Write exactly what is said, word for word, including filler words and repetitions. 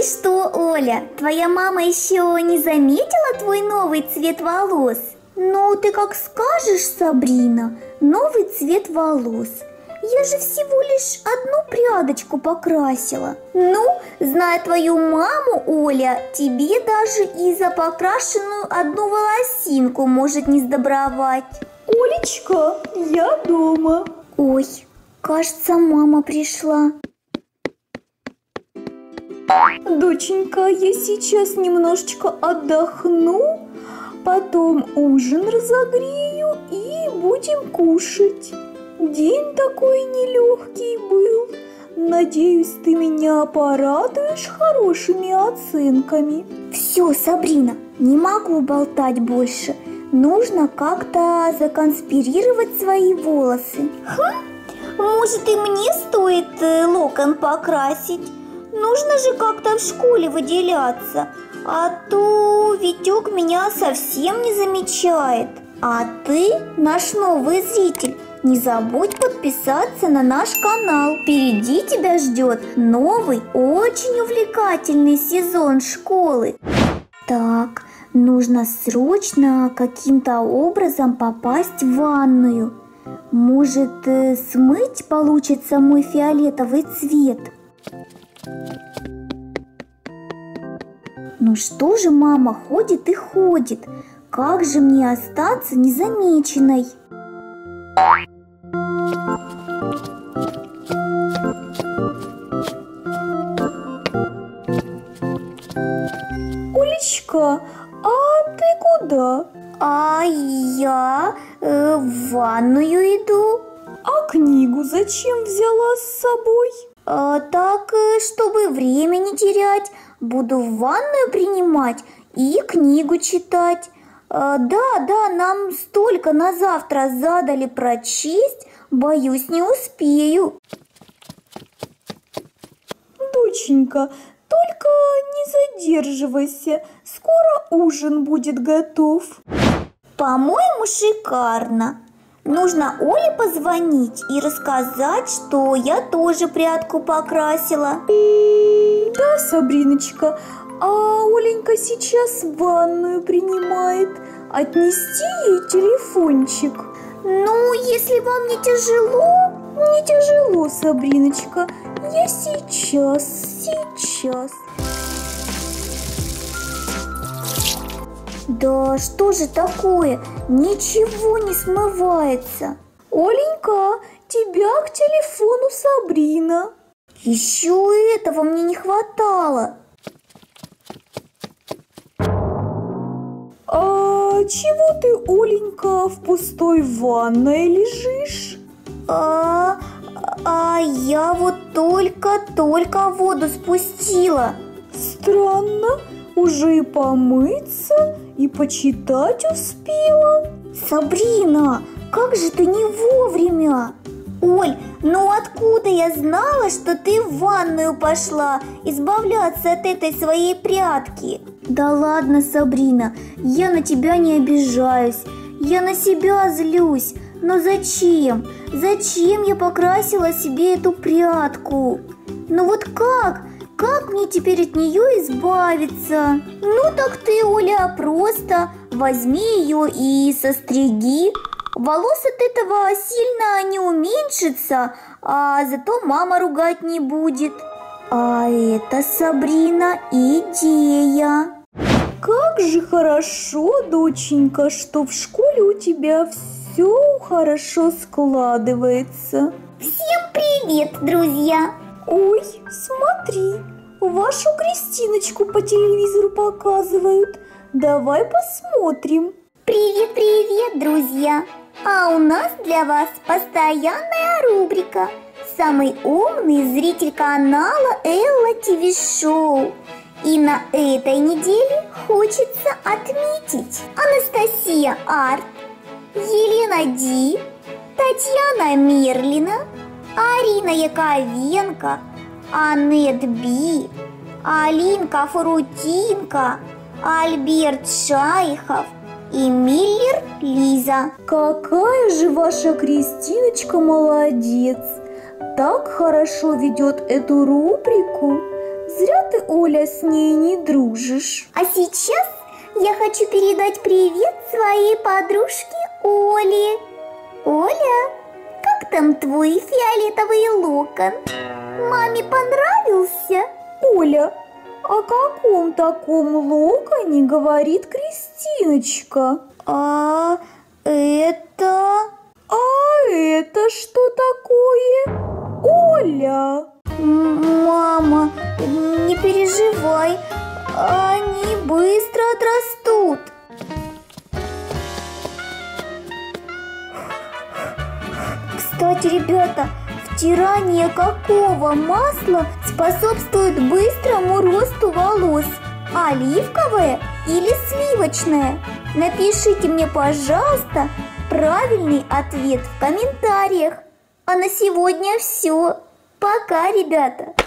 И что, Оля, твоя мама еще не заметила твой новый цвет волос? Ну, ты как скажешь, Сабрина, новый цвет волос. Я же всего лишь одну прядочку покрасила. Ну, зная твою маму, Оля, тебе даже и за покрашенную одну волосинку может не сдобровать. Олечка, я дома. Ой, кажется, мама пришла. Доченька, я сейчас немножечко отдохну, потом ужин разогрею и будем кушать. День такой нелегкий был. Надеюсь, ты меня порадуешь хорошими оценками. Все, Сабрина, не могу болтать больше. Нужно как-то законспирировать свои волосы. Хм, может, и мне стоит э, локон покрасить? Нужно же как-то в школе выделяться. А то Витек меня совсем не замечает. А ты, наш новый зритель, не забудь подписаться на наш канал. Впереди тебя ждет новый, очень увлекательный сезон школы. Так, нужно срочно каким-то образом попасть в ванную. Может, э, смыть получится мой фиолетовый цвет? Ну что же мама ходит и ходит? Как же мне остаться незамеченной? Олечка, а ты куда? А я э, в ванную иду. А книгу зачем взяла с собой? А, так, э, чтобы время не терять, буду в ванную принимать и книгу читать. А, да, да, нам столько на завтра задали прочесть, боюсь, не успею. Доченька, только не задерживайся, скоро ужин будет готов. По-моему, шикарно. Нужно Оле позвонить и рассказать, что я тоже прядку покрасила. Да, Сабриночка, а Оленька сейчас ванную принимает. Отнести ей телефончик? Ну, если вам не тяжело... Не тяжело, Сабриночка. Я сейчас, сейчас. Да что же такое? Ничего не смывается. Оленька, тебя к телефону Сабрина. Еще этого мне не хватало. А чего ты, Оленька, в пустой ванной лежишь? А, а я вот только-только воду спустила. Странно, уже и помыться, и почитать успела. Сабрина, как же ты не вовремя? Оль, ну откуда я знала, что ты в ванную пошла избавляться от этой своей прядки? Да ладно, Сабрина, я на тебя не обижаюсь, я на себя злюсь. Но зачем? Зачем я покрасила себе эту прядку? Ну вот как? Как мне теперь от нее избавиться? Ну так ты, Оля, просто возьми ее и состриги. Волос от этого сильно не уменьшится, а зато мама ругать не будет. А это, Сабрина, идея. Как же хорошо, доченька, что в школе у тебя все хорошо складывается. Всем привет, друзья! Ой, смотри, вашу Кристиночку по телевизору показывают. Давай посмотрим. Привет-привет, друзья! А у нас для вас постоянная рубрика «Самый умный зритель канала Элла ТВ Шоу». И на этой неделе хочется отметить Анастасия Арт, Елена Ди, Татьяна Мерлина, Арина Яковенко, Аннет Би, Алинка Фрутинка, Альберт Шайхов и Миллер Лиза. Какая же ваша Кристиночка молодец! Так хорошо ведет эту рубрику. Зря ты, Оля, с ней не дружишь. А сейчас я хочу передать привет своей подружке Оле. Оля, как там твой фиолетовый локон? Маме понравился? Оля, о каком таком локоне говорит Кристиночка? А это... А это что такое? Оля! Мама, не переживай, они быстро отрастут. Кстати, ребята, втирание какого масла способствует быстрому росту волос? Оливковое или сливочное? Напишите мне, пожалуйста, правильный ответ в комментариях. А на сегодня все. Пока, ребята!